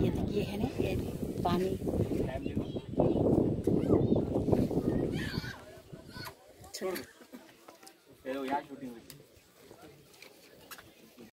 ये है ना ये पानी। छोड़ दो, यार शूटिंग हुई।